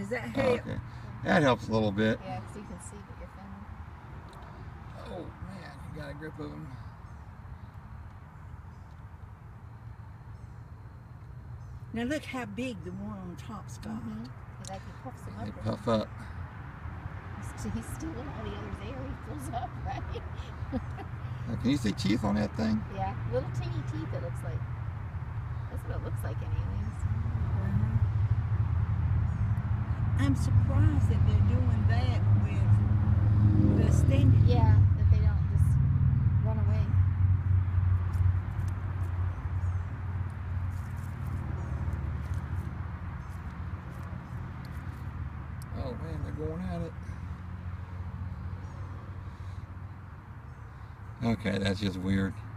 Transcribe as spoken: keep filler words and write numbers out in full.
that Oh, help? okay. That helps a little bit. Yeah, because you can see that you're filming. Oh man, you got a grip of them. Now look how big the one on top's got. Mm-hmm. He's like, he puffs them up. They puff up. He's, he's stealing all the others' air. He fills up, right? Uh, Can you see teeth on that thing? Yeah, little teeny teeth, it looks like. That's what it looks like anyways. Uh-huh. I'm surprised that they're doing that with the standard. Yeah, that they don't just run away. Oh man, they're going at it. Okay, that's just weird.